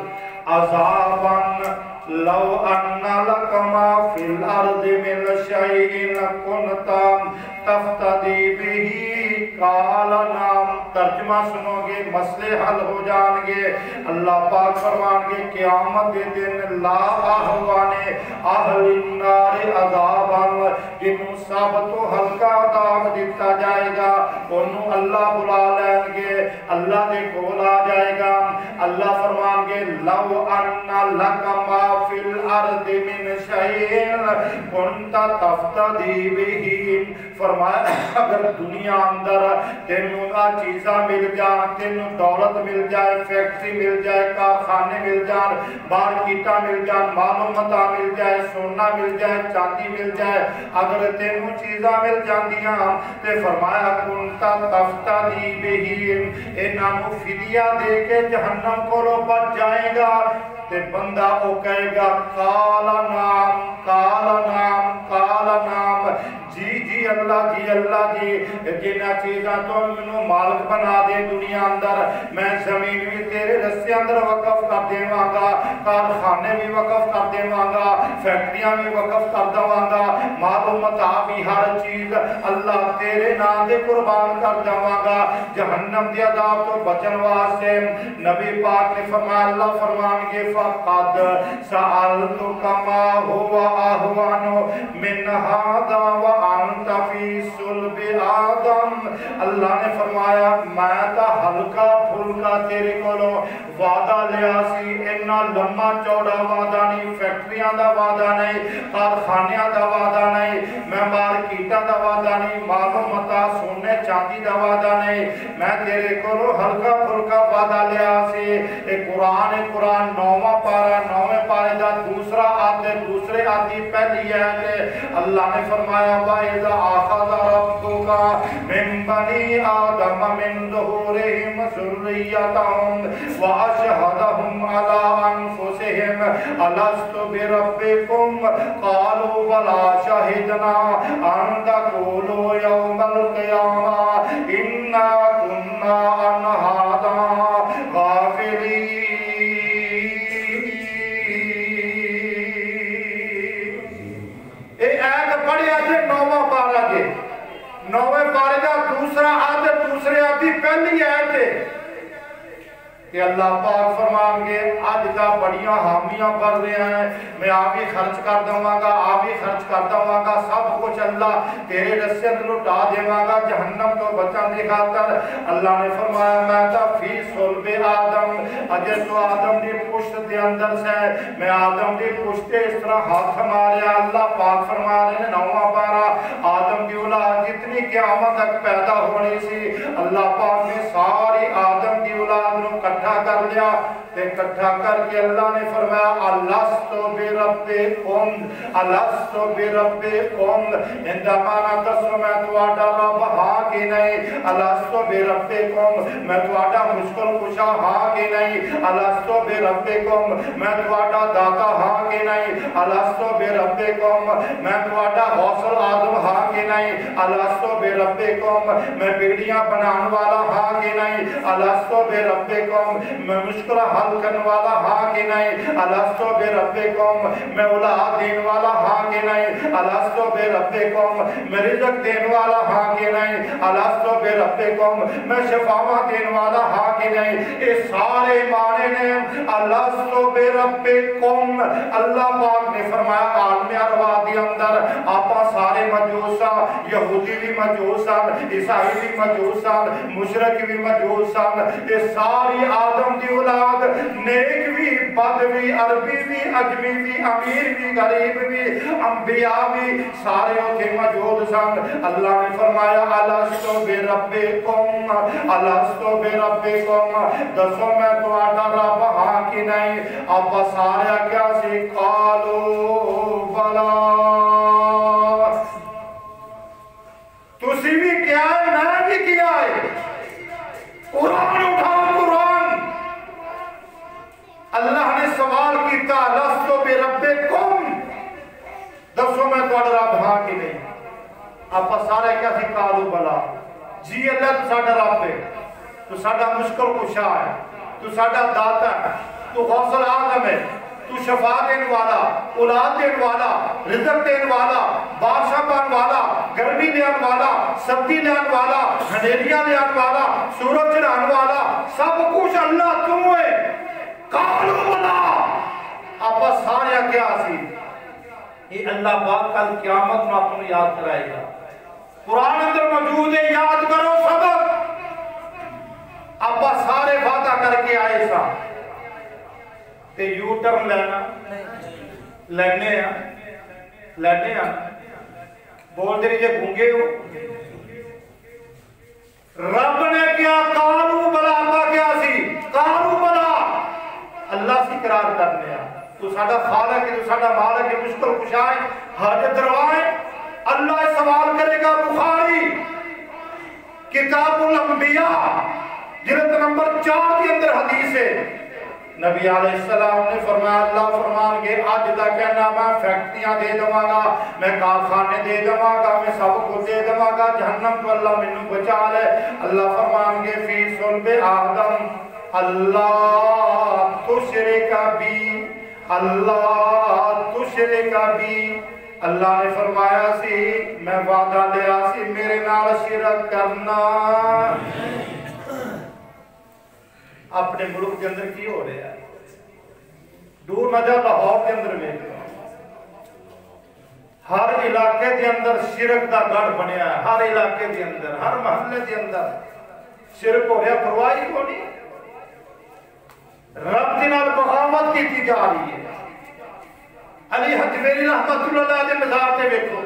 عذابا لو ان لک ما فی الارض من شیء کنت تفتدی بہی قال نام۔ ترجمہ سنو گے مسئلے حل ہو جان گے، اللہ پاک فرمان گے قیامت دن لا آہوان اہل النار عذابا، جنہوں سب تو ہلکا عذاب دیتا جائے گا، انہوں اللہ بلا لیں گے، اللہ دے کول آ جائے گا، اللہ فرمان گے لو ان لک ما فی الارض من شیء کنت تفتدی بہی، فرمایا اگر دنیا اندر تینوں چیزاں مل جان، تینوں دولت مل جائے، فیکٹری مل جائے، کارخانے مل جان، مارکیٹاں مل جان، مال و متاع مل جائے، سونا مل جائے، چاندی مل جائے، اگر تینوں چیزاں مل جاندیاں تے فرمایا کنتا تفتدی بہی، انہوں فدیہ دے کے جہنم کو لو بچ جائے گا، تے بندہ او کہے گا قال نام قال نام قال نام، جی جی اللہ جی جنہ چیزاں تو منو مالک بنا دے دنیا اندر، میں زمین بھی تیرے رسے اندر وقف کر دے گا، کارخانے بھی وقف کر دے گا، فیکٹریاں بھی وقف کر دے گا، مال و متاع بھی ہر چیز اللہ تیرے نام دے قربان کر دے گا، جہنم دے عذاب تو بچن واسطے نبی پاک نے فرمایا اللہ فرمان گے فقد سألتک ما هو اهون من هذا وانت فی صلب آدم، اللہ نے فرمایا میں تا ہلکا پھلکا تیرے کولو وعدہ لیا سی، انہا لمبا چوڑا وعدہ نہیں، فیکٹریاں دا وعدہ نہیں، کارخانیاں دا وعدہ نہیں، میں مارکیٹاں دا وعدہ نہیں، مال و متاع سونے چاندی دا وعدہ نہیں، میں تیرے کولو ہلکا پھلکا وعدہ لیا سی۔ ایک قرآن 9واں پارہ 9ویں پارے دا دوسرا آتے دوسرے آتی پہلی ہے، اللہ نے فرمایا وَإِذَا أَخَذَ رَبُّكَ مِن بَنِي آدَمَ مِن ظُهُورِهِمْ ذُرِّيَّتَهُمْ وَأَشْهَدَهُمْ عَلَىٰ أَنفُسِهِمْ أَلَسْتُ بِرَبِّكُمْ قَالُوا بَلَىٰ شَهِدْنَا أَن تَقُولُوا يَوْمَ الْقِيَامَةِ إِنَّا كُنَّا عَنْ هَٰذَا غَافِلِينَ۔ نویں پارے کا دوسرا آدھے دوسرے آدھی پہلی آیت ہے، کہ اللہ پاک فرمان گے آج کا بڑیاں حامیاں بڑھ رہے ہیں، میں آپ ہی خرچ کر دوں گا، آپ ہی خرچ کر دوں گا، سب کچھ اللہ تیرے رسے لٹا دے گا جہنم تو بچن دی خاطر۔ اللہ نے فرمایا میں تا فی صلب آدم، اجے تو آدم دی پشت دے اندر سے میں آدم دی پشت اس طرح ہاتھ ماریا۔ اللہ پاک فرما رہے ہیں 9واں پارہ، آدم دی اولاد جتنی قیامت تک پیدا ہونی سی اللہ پاک نے ساری آدم دی اولاد نو اکٹھا کر لیا، اکٹھا کر کے اللہ نے فرمایا الستو بربکم، الستو بربکم، اندہ مانا دسو میں تواڈا رب ہاں کہ نہیں، الستو بربکم میں تواڈا مشکل کشا ہاں کہ نہیں، الستو بربکم میں تواڈا داتا ہاں کہ نہیں، الستو بربکم میں تواڈا حوصل آدم ہاں کہ نہیں، الستو بربکم میں بیڑیاں بنان والا ہاں کہ نہیں، الستو بربکم میں مشکل حل کرنے والا ہاں کہ نہیں، الستو بربکم میں اولاد دین والا ہاں کہ نہیں، الستو بربکم میں رزق دین والا ہاں کہ نہیں، الستو بربکم میں شفاواں دین والا ہاں کہ نہیں۔ اس سارے معنی نے الستو بربکم اللہ پاک نے فرمایا عالم ارواح دی اندر آپا سارے مجوسا، یہودی بھی مجوسا، عیسائی بھی مجوسا، مشرک بھی مجوسا، یہ ساری آدم دی اولاد نیک بھی بد بھی عربی بھی عجمی بھی امیر بھی غریب بھی انبیاء بھی سارے ہوتے موجود سن۔ اللہ نے فرمایا الستو بربکم، الستو بربکم دسو میں تواڈا رب ہاں کہ نہیں، اب سارے کیا سی قالو بلا، تسی بھی کیا ہے میں بھی کیا ہے، قرآن اٹھاؤ قرآن۔ اللہ نے سوال کیتا الستو بربکم دسو میں تواڈا رب ہاں کہ نہیں، آپ سارے کیا سی قالو بلا، جی اللہ تو ساڈا رب ہے، تو ساڈا مشکل کشا ہے، تو ساڈا داتا ہے، تو غوث العظم ہے، تو شفا دین والا، اولاد دین والا، رزق دین والا، بادشاہ بان والا، گرمی لین والا، سردی لین والا، ہنیریاں لین والا، سورج چڑھان والا، سب کچھ اللہ تو ہے۔ قالو بلا آپ سارے کیا سی، یہ اللہ پاک کل قیامت میں آپ کو یاد کرائے گا، قرآن اندر موجود ہے، یاد کرو سبق۔ آپ سارے وعدہ کر کے آئے سا تے یو ٹرن لینا لینے ہیں بول دے رہے گھونگے ہو، رب نے کیا قالو بلا، آپ کیا سی قالو بلا اللہ سے قرار کرنے ہیں، تو ساڑھا خالق ہے، تو ساڑھا مالک ہے، مشکل کشائیں حاجت روائیں۔ اللہ سوال کرے گا بخاری کتاب الانبیاء جلد نمبر 4 کے اندر حدیث ہے، نبی علیہ السلام نے فرمایا اللہ فرمان گے آج دا کہنا میں فیکٹریاں دے دوں گا، میں کارخانے دے دوں گا، میں سب کو دے دوں گا، جہنم تو اللہ منو بچا لے۔ اللہ فرمان گے فی صلب آدم اللہ تشرک بی، اللہ تشرک بی، اللہ نے فرمایا سی میں وعدہ لیا سی میرے نال شرک کرنا۔ اپنے ملک کے اندر کی ہو رہے ہیں، دور نہ جا لاہور کے اندر میں ہر علاقے کے اندر شرک دا گڑھ بنیا ہے، ہر علاقے کے اندر، ہر محلے کے اندر شرک ہو رہا، پرواہی کو نہیں، رب دی نال بغاوت کی جا رہی ہے۔ علی حجویری رحمت اللہ علیہ دے مزار تے ویکھو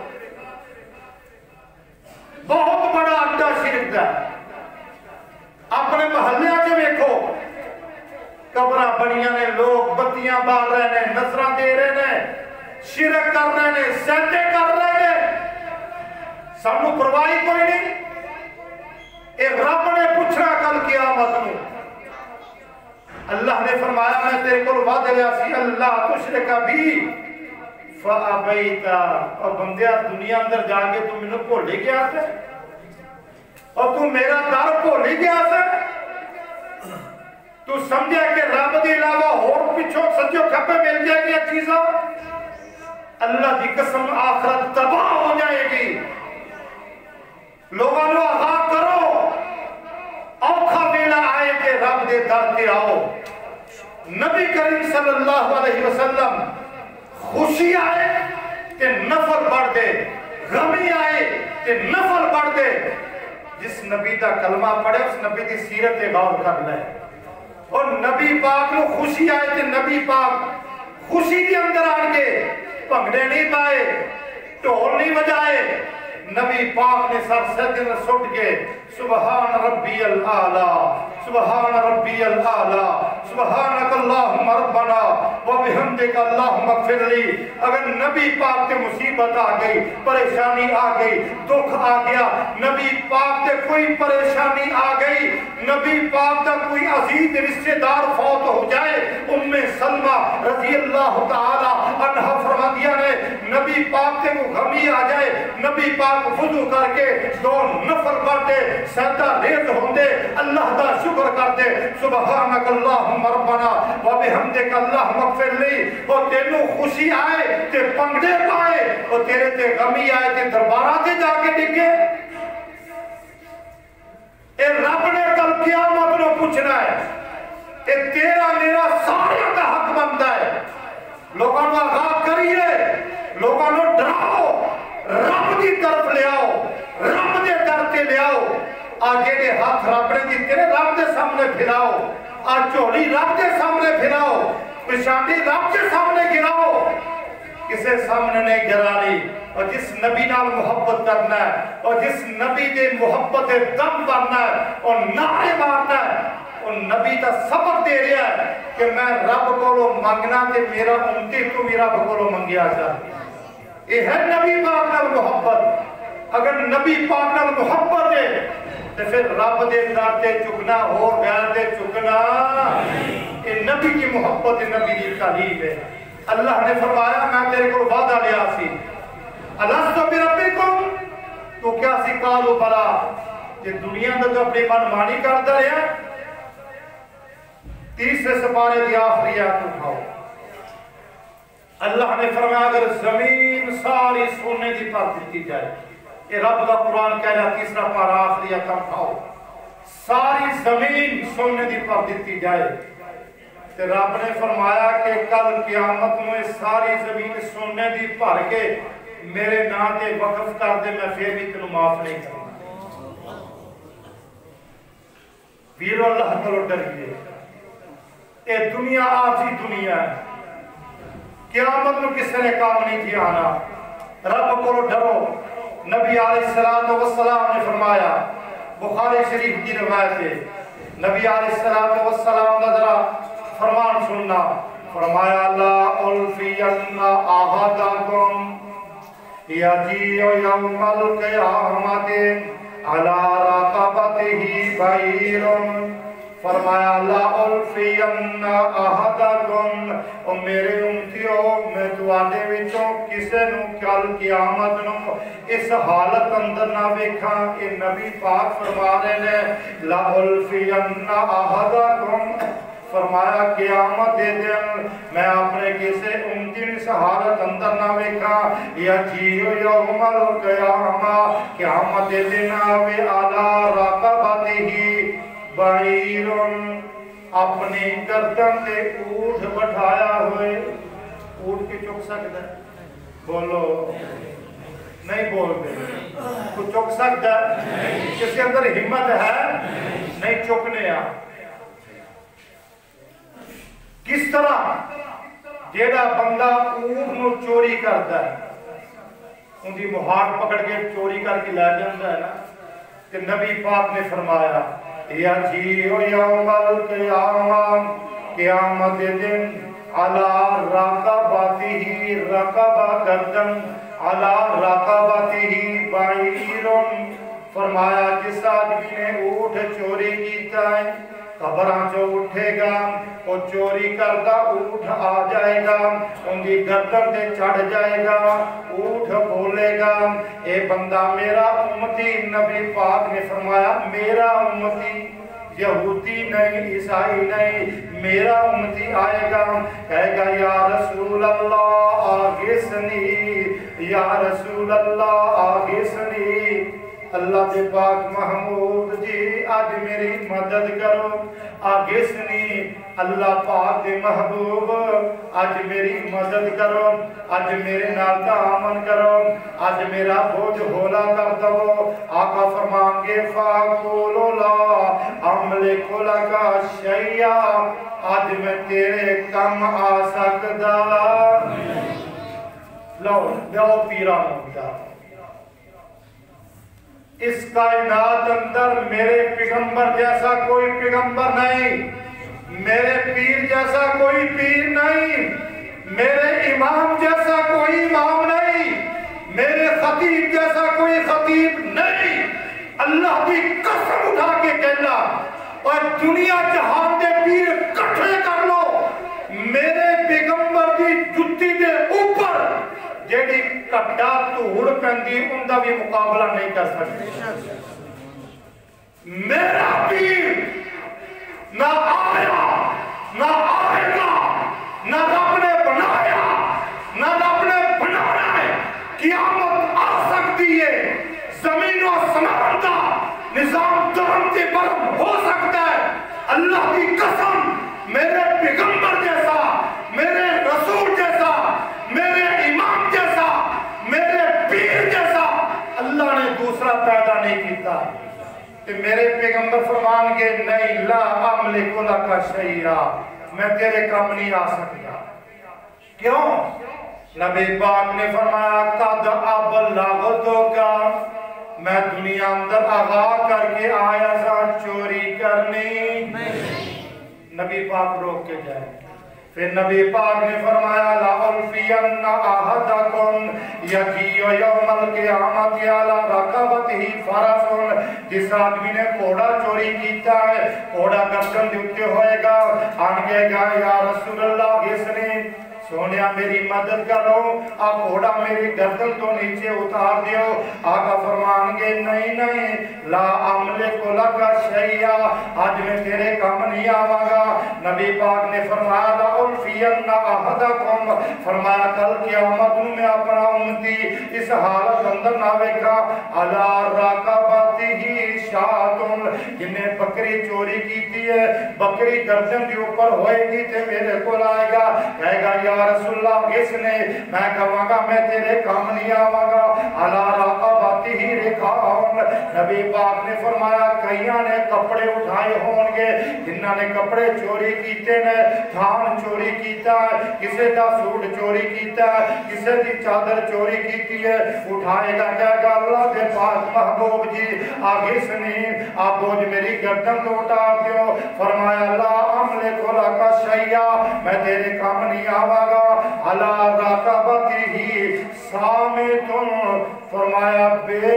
بہت بڑا اڈا شرک دا، اپنے محلے سے ویکھو قبراں بنیاں نے، لوگ بتیاں بال رہے ہیں، نظراں دے رہے ہیں، شرک کر رہے ہیں، سجدے کر رہے ہیں، سانو پرواہی کوئی نہیں۔ اے رب نے پوچھنا کل قیامت میں، اللہ نے فرمایا میں تیرے کو وعدہ لیا سی اللہ تشرک بی فابیتا، اور بندیا دنیا اندر جا کے تم انہوں بھول ہی گیا تھے اور تم میرا در بھول ہی گیا تھے، تو سمجھا کہ رب دے علاوہ اور پیچھوں سجو کھپے مل جائے گی چیزاں، اللہ دی قسم آخرت تباہ ہو جائے گی۔ لوگوں نے آغاز کرو، اوکھا ویلا آئے کہ رب دے در تے آؤ، غمی آئے تے نفل پڑھ دے جس نبی دا کلمہ پڑھے اس نبی دی سیرت غور کر لے اور نبی پاک نو خوشی آئے تے نبی پاک خوشی کے اندر آن کے پنگڑے نہیں پائے ٹھول نہیں بجائے نبی پاک نے سر سجدے میں سٹ کے سبحان ربی العالی سبحان ربی العالی سبحانک اللہم ربنا وبحمدک اللہم اغفر لی اگر نبی پاک تے مصیبت آ گئی پریشانی آ گئی دکھ آ گیا نبی پاک تے کوئی پریشانی آ گئی نبی پاک تے کوئی عزیز رشتہ دار فوت ہو جائے ام سلمہ رضی اللہ تعالی عنہ فرماندیاں نے نبی پاک تے کو غمی آ جائے نبی پاک وضو کر کے دو نفل پڑھتے سجدہ ریز ہوندے اللہ دا شکر کرتے سبحانک اللہم ربنا وبحمدک اللہم اغفر لی اور تینوں خوشی آئے تے پنگڑے پائے اور تیرے تے غمی آئے تے دربارہ تے جا کے ڈگے اے رب نے کل قیامت نو پوچھنا ہے اے تیرا میرا سارے کا حق بنتا ہے لوگوں کو آگاہ کریے لوگوں کو ڈراؤ رب دی طرف لے آؤ رب دے در تے لے آؤ آگے دے ہاتھ رب نے دیتے نے رب دے سامنے پھیلاؤ آج چولی رب دے سامنے پھیلاؤ پشاندی رب دے سامنے گراؤ کسے سامنے نہیں گرانی اور جس نبی نال محبت کرنا ہے اور جس نبی دے محبت دم بننا ہے اور نعرے مارنا ہے اور نبی تا سبق دے رہا ہے کہ میں رب کو لو مانگنا تے میرا امتی تو میرا بکولو منگیا جائے یہ ہے نبی پاک نال محبت اگر نبی پاک نال محبت ہے تو پھر رب دے در تے چکنا ہو غیر دے چکنا یہ نبی کی محبت نبی کی تعلیم ہے اللہ نے فرمایا میں تیرے کو وعدہ لیا سی الستو بربکم تو کیا سی قالوا بلا یہ دنیا میں تو اپنی من مانی کرتا رہا تیسرے سپارے دی آخری آیت اٹھاؤ اللہ نے فرمایا اگر زمین ساری سونے دی پر دیتی جائے یہ رب کا قرآن کہہ رہا تیسرا پارا آخری آیت اٹھاؤ ساری زمین سونے دی پر دیتی جائے تو رب نے فرمایا کہ کل قیامت میں ساری زمین سونے دی بھر کے میرے نام تے وقف کر دے میں پھر بھی تینوں معاف نہیں کروں ویرو اللہ تعالی ڈر گئے اے دنیا آجی دنیا ہے قیامت میں کسی نے کام نہیں کیا آنا رب کو ڈرو نبی علیہ السلام نے فرمایا بخاری شریف کی روایت ہے نبی علیہ السلام کا ذرا فرمان سننا فرمایا لا الفین احدکم یجیع یوم القیامت علی رقبتہ بعیر فرمایا لا الفین احدکم اور میرے امتیوں میں تواڈے وچوں کسے نو کل قیامت نو اس حالت اندر نہ ویکھاں اے نبی پاک فرما رہے نے لا الفین احدکم فرمایا قیامت دے دن میں اپنے کسے امتی اس حالت اندر نہ ویکھاں یجیع یوم القیامہ قیامت دے دن آوے علی رقبتہ بعیرن اپنی گردن تے اونٹ بٹھایا ہوئے اونٹ کی چک سکتا ہے بولو نہیں بول دے تو چک سکتا ہے کس کے اندر ہمت ہے نہیں چکنے آ کس طرح جیڑا بندہ اونٹ نو چوری کرتا ہے ان کی مہار پکڑ کے چوری کر کے لے جاتا ہے نا کہ نبی پاک نے فرمایا یجیع یوم القیامہ قیامت دن علی رقبتہ رقبہ گردن علی رقبتہ بعیر فرمایا جس آدمی نے اونٹ چوری کیتا ہے قبراں جو اٹھے گا وہ چوری کردہ اونٹ آ جائے گا ان کی گردن دے چڑھ جائے گا اونٹ بولے گا اے بندہ میرا امتی نبی پاک نے فرمایا میرا امتی یہودی نہیں عیسائی نہیں میرا امتی آئے گا کہے گا یا رسول اللہ آغثنی یا رسول اللہ آغثنی اللہ دے پاک محمود جی آج میری مدد کرو آگسنی اللہ پاک دے محبوب آج میری مدد کرو، آج میرے نال تعاون کرو، آج میرا بوجھ ہولا کر دو۔ آقا فرمان گے فَاقُولُ لَا أَمْلِكُ لَكَ شَيْئًا، آج میں تیرے کم آ سکتا۔ لو پیران ہوتا اس کائنات اندر میرے پیغمبر جیسا کوئی پیغمبر نہیں، میرے پیر جیسا کوئی پیر نہیں، میرے امام جیسا کوئی امام نہیں، میرے خطیب جیسا کوئی خطیب نہیں۔ اللہ کی قسم اٹھا کے کہنا اور دنیا جہان دے پیر کٹھے کر لو، میرے پیغمبر دی جتی دے اوپر جیڑی کٹا دھوڑ پہندی ان دا بھی مقابلہ نہیں کر سکتے۔ میرا پیر نہ آیا نہ آئے گا، نہ رب نے بنایا نہ رب نے بنانا ہے۔ قیامت آ سکتی ہے، زمین و آسمان کا نظام درم سے برم ہو سکتا ہے۔ اللہ کی قسم میرے پیغمبر جیسا، میرے رسول جیسا، میرے امام جیسا، میرے پیر جیسا اللہ نے دوسرا پیدا نہیں کیتا۔ کہ میرے پیغمبر فرمان گے نہیں لا املک لک شیئا، میں تیرے کام نہیں آ سکتا۔ کیوں؟ نبی پاک نے فرمایا قد ابلغتک، میں دنیا اندر آغا کر کے آیا تھا چوری کرنی۔ نبی پاک روک کے جائے، پھر نبی پاک نے فرمایا لَأُلْفِيَنَّ أَحَدَكُمْ يَجِيُّ يَوْمَ الْقِيَامَةِ عَلَى رَقَبَتِهِ فَرَسٌ، جس آدمی نے گھوڑا چوری کیتا ہے گھوڑا گردن دے اوپر ہوئے گا، آن کہے گا یا رسول اللہ غسنی، سونیا میری مدد کرو، آپ گھوڑا میری گردن تو نیچے اتار دیو۔ آقا فرمان گے نہیں نہیں لا املک لک شیئا، آج میں تیرے کام نہیں آواں گا۔ نبی پاک نے فرمایا لا الفین احدکم، فرمایا کل قیامت میں اپنا امتی اس حالت اندر نہ ویکھا علی رقبتہ شاۃ، جنہیں بکری چوری کیتی ہے بکری گردن کے اوپر ہوئے گی تے میرے کو آئے گا، کہے گا یا رسول اللہ کس نے، میں کہوں گا میں تیرے کام نہیں آواں گا علی رقبتہ رقاب۔ نبی پاک نے فرمایا کئیاں نے کپڑے اٹھائے ہون گے، جنہاں نے کپڑے چوری کیتے نے، تھان چوری کیتا ہے، کسے دا سوٹ چوری کیتا ہے، کسے دی چادر چوری کیتی ہے، اٹھائے گا کہے گا اللہ دے پاک محبوب جی آگے سنی آپ بوجھ میری گردن تو اتار دیو۔ فرمایا لا املک لک شیئا، میں تیرے کام نہیں آواں گا علی رقبتہ صامت، فرمایا بے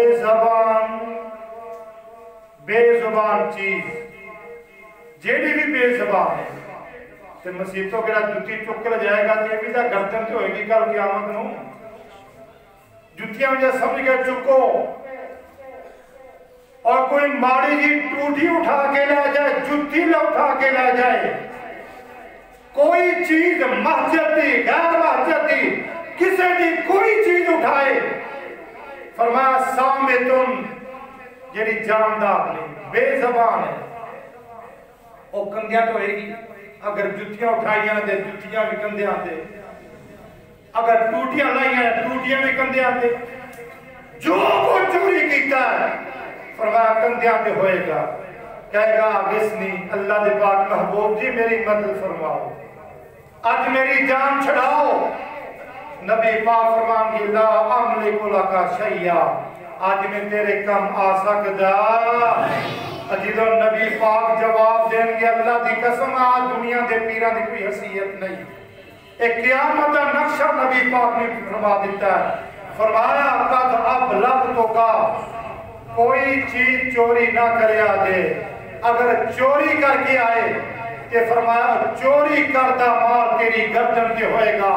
زبان چیز جیڑی بھی بے زبان ہے تے مسیحتوں کے لئے جتی چکر جائے گا تے بھی دا گردن تے ہوئے گی کل قیامت نو، جتیاں مجھے سمجھ گئے چکو، اور کوئی ماڑی جی ٹوٹی اٹھا کے لے جائے، جتی لے اٹھا کے لے جائے، کوئی چیز مسجد دی غیر مسجد دی کسے دی کوئی چیز اٹھائے، فرمایا سامتن جیڑی جاندار نہیں بے زبان ہے، وہ کندیاں تو ہوئے گی، اگر جتیاں اٹھائیاں دے جتیاں بھی کندیاں دے، اگر ٹوٹیاں لائیاں ٹوٹیاں بھی کندیاں دے، جو کو چوری کیتا ہے فرمایا کندیاں دے ہوئے گا، کہے گا غسنی اللہ دے پاک محبوب جی میری مدد فرماؤ، آج میری جان چھڑاؤ۔ نبی پاک فرمان کی لا املک لک شیئا، آج میں تیرے کم آ سکدا۔ اجیدو نبی پاک جواب دیں گے اللہ دی قسم آج دنیا دے پیران دی کوئی حیثیت نہیں، ایک قیامت دا نقشہ نبی پاک نے فرما دیتا ہے، فرمایا قد ابلغتک، کوئی چیز چوری نہ کریا دے، اگر چوری کر کے آئے کہ فرمایا چوری کردہ مال تیری گردن کے ہوئے گا،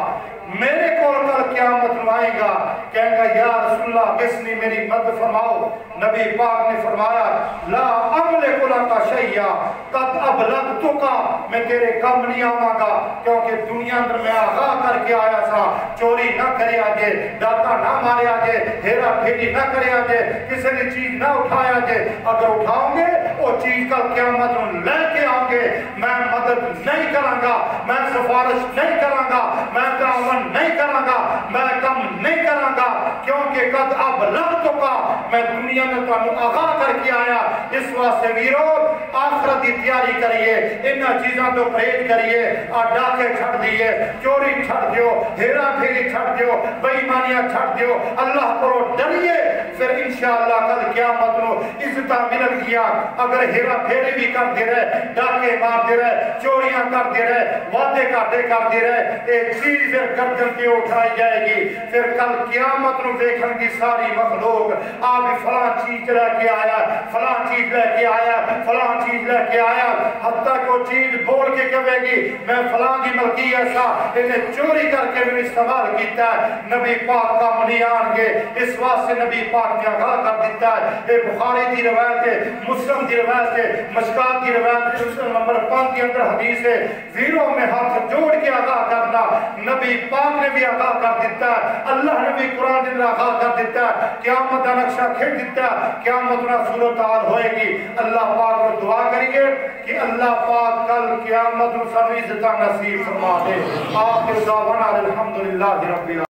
میرے کو کل قیامت نو آئے گا کہیں گا یا رسول اللہ بسنی میری مدد فرماؤ. نبی پاک نے فرمایا لا املک لک شیئا قد ابلغتک میں تیرے کم نہیں آواں گا کیونکہ دنیا اندر میں آگاہ کر کے آیا تھا چوری نہ کرے آجے ڈاکہ نہ مارے آجے ہیرا پھیری نہ کرے آجے کسی نے چیز نہ اٹھایا آجے اگر اٹھاؤں گے وہ چیز کل قیامت میں لے کے آؤں گے میں مدد نہیں کروں گا میں سفارش نہیں کروں گا میں تعاون نہیں کروں گا میں کم نہیں کروں گا کیونکہ قد ابلغتک میں دنیا میں تو آگاہ کر کے آیا. اس واسطے ویرو آخرت کی تیاری کریے انہاں چیزاں تو پرہیز کریے ڈاکے چھڑ دیئے چوری چھڑ دیو ہیرا پھیری چھڑ دیو بے ایمانیاں چھڑ دیو اللہ کو ڈریے پھر انشاءاللہ کل قیامت نو عزتہ ملن گیا. اگر ہیرا پھیری بھی کر دے رہے ڈاکے مار دے رہے چوریاں کر دے رہے وعدے کر دے رہے ایک چیز پھر گردن کے اٹھائی جائے گی. پھر کل قیامت نو دیکھن کی ساری مخلوق آپ فلاں چیز لے کے آیا فلاں چیز لے کے آیا فلاں چیز لے کے آیا حتیٰ کو چیز بول کے کہے گی میں فلاں کی ملکی ایسا انہیں چوری کر کے میں استعمال کیتا ہے. نبی پاک کا منی آن گے اس واسطے نبی پاک نے آگاہ کر دیتا ہے. یہ بخاری دی روایت ہے مسلم دی روایت ہے مشکات دی روایت ہے نمبر 5 کے اندر حدیث ہے زیروں میں ہاتھ جوڑ کے آگاہ کرنا نبی پاک نے بھی آگاہ کر دیتا ہے. اللہ نے بھی قرآن دن آگاہ کر دیتا ہے قیامت کا نقشہ کھیل دیتا ہے قیامت نہ صورتحال ہوئے گی. اللہ پاک کو دعا کریے کہ اللہ پاک کل قیامت نہ سب عزتہ نصیب فرما دے. آخر دعوانا الحمدللہ رب العالمین.